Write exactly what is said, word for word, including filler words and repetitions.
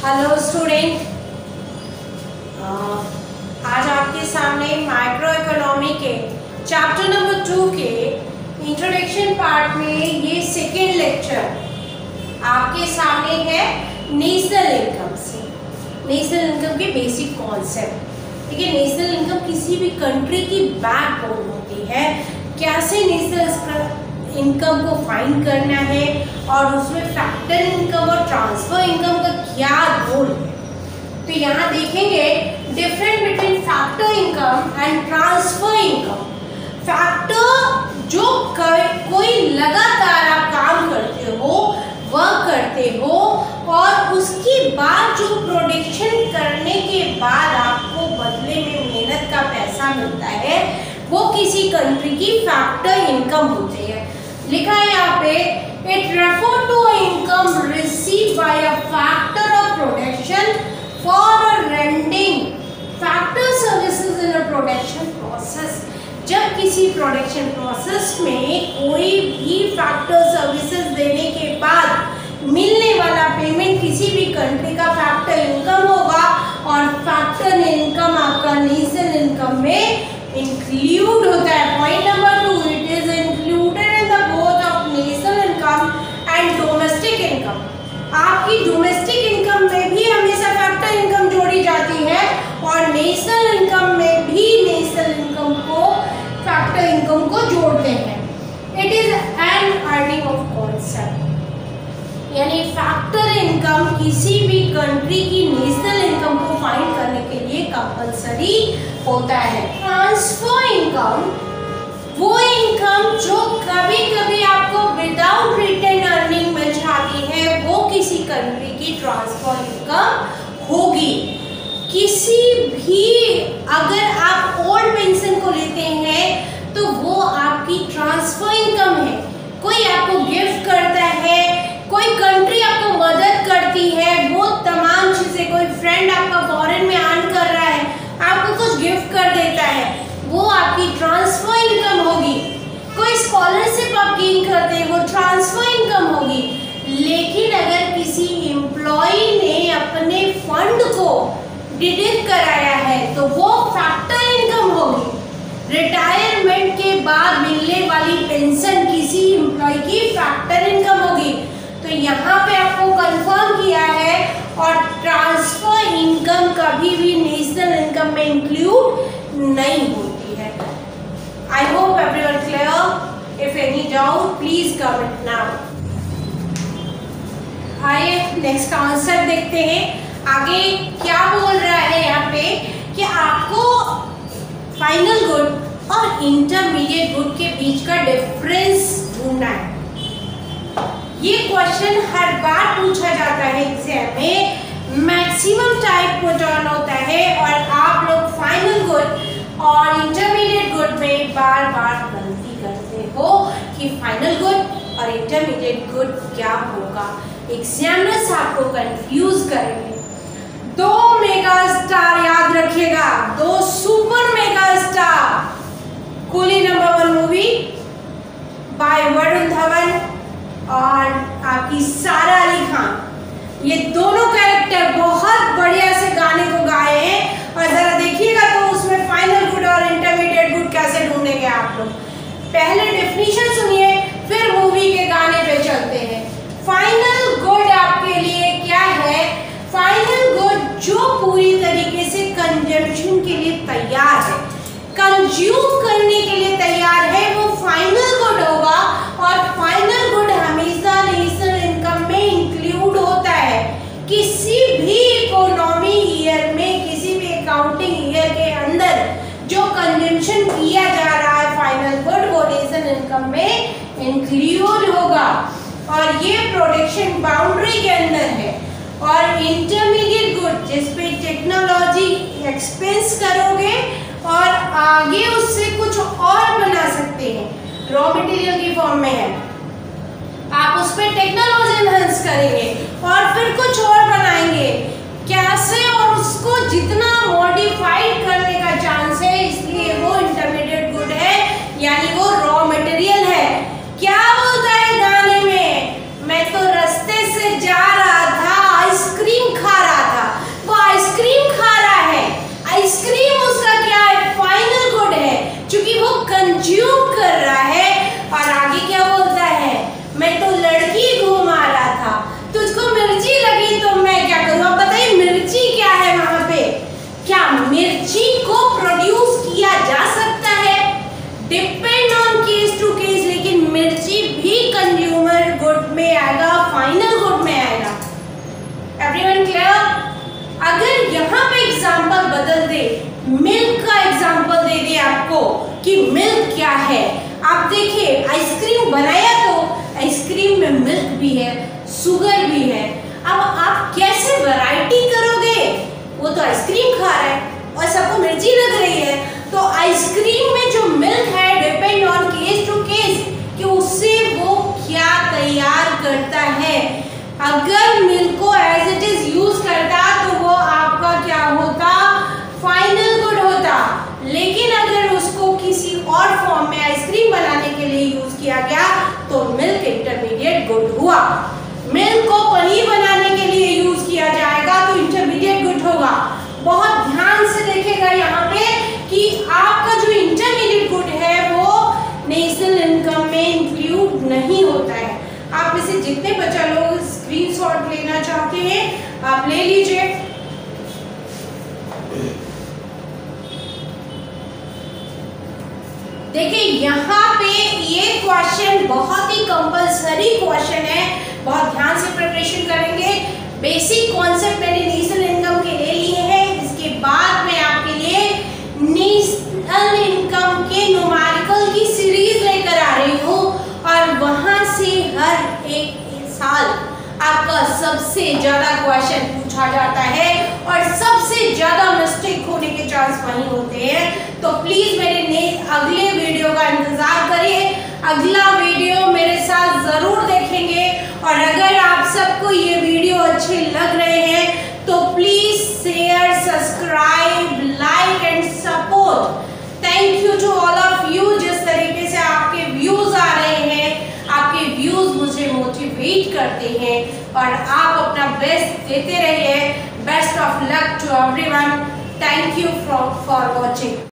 Hello student, आज आपके सामने माइक्रो इकोनॉमी के चैप्टर नंबर टू के इंट्रोडक्शन पार्ट में ये सेकेंड लेक्चर आपके सामने है नेशनल इनकम से। नेशनल इनकम के बेसिक कॉन्सेप्ट। ठीक है, नेशनल इनकम किसी भी कंट्री की बैकबोन होती है। कैसे नेशनल इनकम को फाइंड करना है और उसमें फैक्टर इनकम और ट्रांसफर इनकम का क्या रोल है, तो यहाँ देखेंगे difference between factor income and transfer income. Factor जो कोई लगातार आप काम करते हो, वर्क करते हो और उसके बाद जो प्रोडक्शन करने के बाद आपको बदले में मेहनत का पैसा मिलता है, वो किसी कंट्री की फैक्टर इनकम होती है। लिखा है यहाँ पे, it refer to income receive by a factor of production for a rendering factor services in a production process. जब किसी प्रोडक्शन प्रोसेस में कोई भी फैक्टर सर्विसेज देने के बाद मिलने वाला पेमेंट किसी भी कंट्री का फैक्टर इनकम होगा और फैक्टर इनकम आपका नेशनल इनकम में इंक्लूड होता है। Point number two, it is included and domestic income. आपकी डोमेस्टिक इनकम में भी हमेशा फैक्टर इनकम जोड़ी जाती है और नेशनल इनकम में भी नेशनल इनकम को फैक्टर इनकम को जोड़ते हैं। It is an earning of concept, यानी फैक्टर इनकम किसी भी कंट्री की नेशनल इनकम को फाइंड करने के लिए कंपलसरी होता है। ट्रांसफर इनकम वो इनकम जो कभी कभी आपको विदाउट रिटर्न अर्निंग मिल जाती है, वो किसी कंट्री की ट्रांसफर इनकम होगी। किसी भी अगर आप ओल्ड पेंशन को लेते हैं तो वो आपकी ट्रांसफर इनकम है। कोई आपको गिफ्ट करता है, कोई कंट्री आपको मदद करती है, वो तमाम चीजें, कोई फ्रेंड आपका फॉरेन में अर्न कर रहा है, आपको कुछ गिफ्ट कर देता है, वो आपकी ट्रांसफर इनकम होगी। कोई स्कॉलरशिप आप गेन करते हैं, वो ट्रांसफर इनकम होगी। लेकिन अगर किसी एम्प्लॉय ने अपने फंड को डिडक्ट कराया है तो वो फैक्टर इनकम होगी। रिटायरमेंट के बाद मिलने वाली पेंशन किसी एम्प्लॉय की फैक्टर इनकम होगी। तो यहाँ पे आपको कंफर्म किया है और ट्रांसफर इनकम कभी भी नेशनल इनकम में इंक्लूड नहीं होती। I hope everyone clear. If any doubt, please comment now. आइए नेक्स्ट कॉन्सेप्ट देखते हैं। आगे क्या बोल रहा है यहाँ पे कि आपको फाइनल गुड और इंटरमीडिएट गुड के बीच का डिफरेंस ढूंढना है। ये क्वेश्चन हर बार पूछा जाता है एग्जाम में, मैक्सिमम टाइप पुट ऑन होता है और आप लोग फाइनल गुड और इंटरमीडिएट गुड में बार बार गलती करते हो कि फाइनल गुड और इंटरमीडिएट गुड क्या होगा। एग्जामिनर्स आपको कंफ्यूज करेंगे। दो मेगा स्टार याद रखिएगा, दो super mega star. Coolie number one movie by Varun Dhawan और आपकी सारा अली खान, ये दोनों कैरेक्टर बहुत बढ़िया से गाने को गाए हैं और जरा देखिएगा तो उसमें फाइनल गुड और इंटरमीडिएट गुड कैसे ढूंढेंगे आप लोग। पहले डेफिनेशन सुनिए, फिर मूवी के गाने पे चलते हैं। फाइनल गुड आपके लिए क्या है? फाइनल गुड जो पूरी तरीके से कंजम्पशन के लिए तैयार है, कंज्यूम करने के लिए तैयार है, वो फाइनल गुड होगा। और फाइनल गुड हमेशा नेशनल इनकम में इंक्लूड होता है। किसी भी इकोनॉमी ईयर में, किसी भी अकाउंटिंग ईयर के अंदर जो कंजम्पशन किया जा रहा है फाइनल गुड, वो नेशनल इनकम में इंक्लूड होगा और ये प्रोडक्शन बाउंड्री के अंदर है। और इंटरमीडिएट गुड जिसपे टेक्नोलॉजी एक्सपेंस करोगे और आगे उससे कुछ और बना सकते हैं, रॉ मटेरियल की फॉर्म में है, आप उस पर टेक्नोलॉजी एनहांस करेंगे और फिर कुछ और बनाएंगे। कैसे? और उसको जितना मॉडिफाइड करने का चांस है, इसलिए वो इंटरमीडिएट गुड है, यानी वो रॉ मटेरियल है। क्या बोलता है गाने में? मैं तो रास्ते से जा रहा था, आइसक्रीम खा रहा खा रहा है और सबको मिर्ची लग रही है, तो आइसक्रीम में जो मिल्क है depend on case to case कि उससे वो क्या तैयार करता है। अगर मिल्क को एज इट इज यूज करता तो वो आपका क्या होता, फाइनल गुड होता। लेकिन अगर उसको किसी और फॉर्म में आइसक्रीम बनाने के लिए यूज किया गया तो मिल्क इंटरमीडिएट गुड हुआ। मिल्क को पनीर बनाने के लिए यूज किया जाएगा तो इंटरमीडिएट गुड होगा। बहुत ध्यान से देखिएगा यहाँ पे कि आपका जो इंटरमीडिएट गुड है वो नेशनल इनकम में इंक्लूड नहीं होता है। आप में से जितने बच्चा लोग स्क्रीनशॉट लेना चाहते हैं आप ले लीजिए। देखिए यहाँ पे ये क्वेश्चन बहुत ही कंपलसरी क्वेश्चन है, बहुत ध्यान से प्रिपरेशन करेंगे। बेसिक कॉन्सेप्ट मैंने नेशनल इनकम के ले लिए हैं, इसके बाद मैं आपके लिए नेशनल इनकम के न्यूमेरिकल की सीरीज लेकर आ रही हूँ और वहां से हर एक साल आपका सबसे ज्यादा क्वेश्चन पूछा जाता है और सबसे ज्यादा मिस्टेक होने के चांस वहीं होते हैं। तो प्लीज मेरे अगले वीडियो का इंतजार करिए, अगला वीडियो मेरे साथ जरूर देखेंगे। और अगर आप सबको ये वीडियो अच्छे लग रहे हैं तो please share, subscribe, like and support. Thank you to all of you. जिस तरीके से आपके व्यूज आ रहे हैं, आपके व्यूज मुझे मोटिवेट करते हैं और आप अपना बेस्ट देते रहिए। Best of luck to everyone. Thank you for watching.